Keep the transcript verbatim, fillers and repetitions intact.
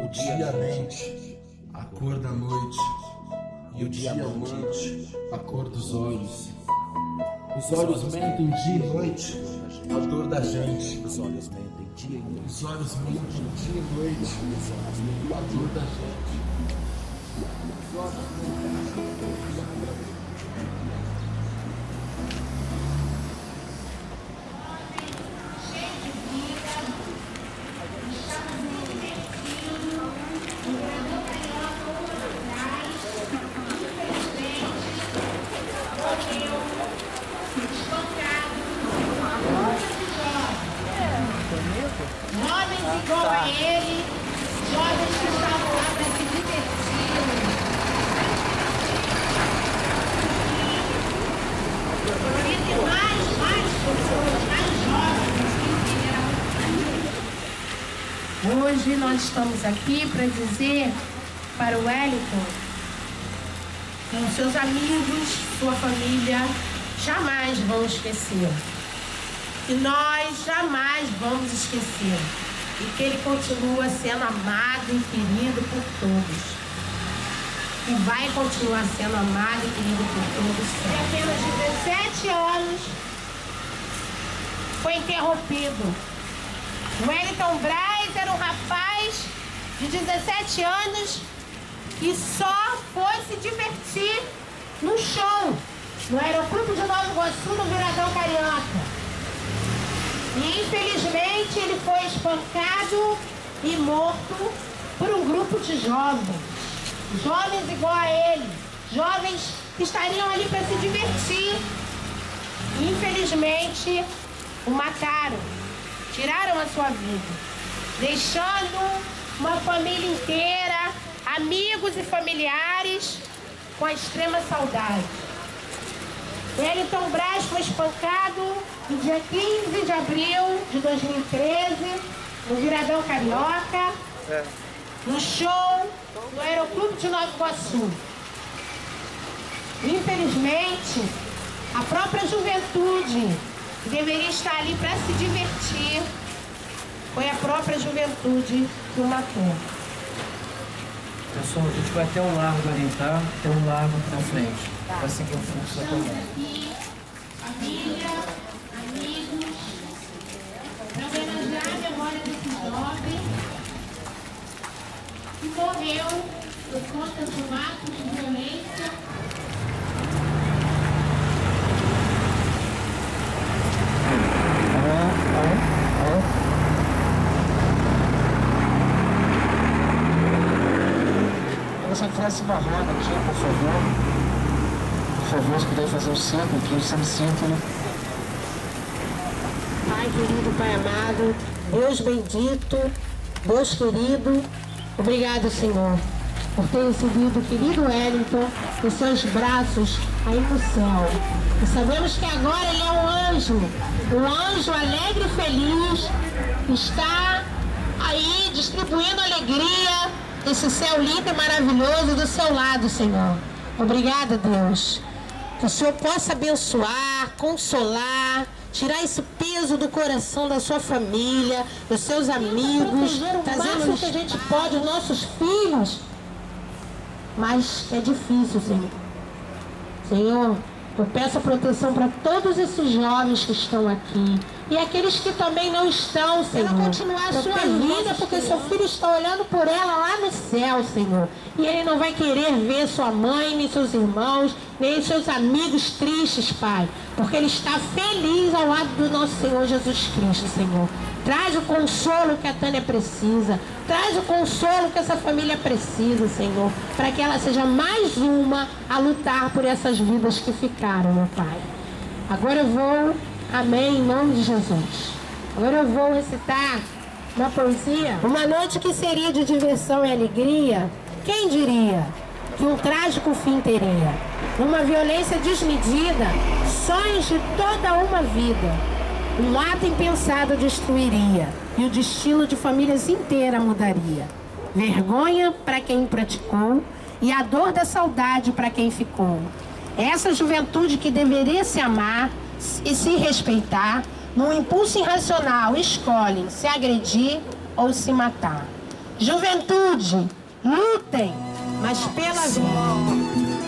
O dia mente, a cor da noite, e o diamante, a cor dos olhos. Os olhos mentem dia e noite, a dor da gente. Os olhos mentem dia e noite. Os olhos mentem dia e noite, a dor da gente. Os olhos mentem. Jovens igual a ele, jovens que estavam lá para se divertir. Poderia ter mais, mais pessoas, mais jovens que vieram. Hoje nós estamos aqui para dizer para o Wellington que os seus amigos, sua família, jamais vão esquecer. Que nós jamais vamos esquecer. E que ele continua sendo amado e querido por todos. E vai continuar sendo amado e querido por todos. Tem apenas dezessete anos. Foi interrompido. O Wellington Braz era um rapaz de dezessete anos que só foi se divertir no show, no Aeroclube de Nova Iguaçu, no Viradão Carioca. E infelizmente ele foi espancado e morto por um grupo de jovens. Jovens igual a ele. Jovens que estariam ali para se divertir. E infelizmente o mataram. Tiraram a sua vida. Deixando uma família inteira, amigos e familiares com a extrema saudade. Wellington Braz foi espancado no dia quinze de abril de dois mil e treze, no Viradão Carioca, é. no show do Aeroclube de Nova Iguaçu. Infelizmente, a própria juventude, que deveria estar ali para se divertir, foi a própria juventude que o matou. Pessoal, a gente vai ter um largo ali, tá? Tem um largo na frente. Tá. Vai seguir o fluxo da Estamos aqui, família, amigos, para homenagear a memória desse jovem que morreu por conta de um ato de violência. Essa classe uma roda aqui, por favor. Por favor, se puder fazer um círculo aqui, um semicírculo. Pai querido, Pai amado, Deus bendito, Deus querido, obrigado, Senhor, por ter recebido o querido Wellington em seus braços aí no céu. E sabemos que agora ele é um anjo, um anjo alegre e feliz, que está aí distribuindo alegria, esse céu lindo e maravilhoso do seu lado, Senhor. Obrigada, Deus. Que o Senhor possa abençoar, consolar, tirar esse peso do coração da sua família, dos seus amigos, trazer o que a gente pode, os nossos filhos. Mas é difícil, Senhor. Senhor, eu peço a proteção para todos esses jovens que estão aqui. E aqueles que também não estão, Senhor. Para continuar a sua vida, porque seu filho está olhando por ela lá no céu, Senhor. E ele não vai querer ver sua mãe, nem seus irmãos, nem seus amigos tristes, Pai. Porque ele está feliz ao lado do nosso Senhor Jesus Cristo, Senhor. Traz o consolo que a Tânia precisa. Traz o consolo que essa família precisa, Senhor. Para que ela seja mais uma a lutar por essas vidas que ficaram, meu Pai. Agora eu vou... Amém, em nome de Jesus. Agora eu vou recitar uma poesia. Uma noite que seria de diversão e alegria, quem diria que um trágico fim teria? Uma violência desmedida, sonhos de toda uma vida. Um ato impensado destruiria e o destino de famílias inteiras mudaria. Vergonha para quem praticou e a dor da saudade para quem ficou. Essa juventude que deveria se amar e se respeitar, num impulso irracional, escolhem se agredir ou se matar. Juventude, lutem, mas pela vida.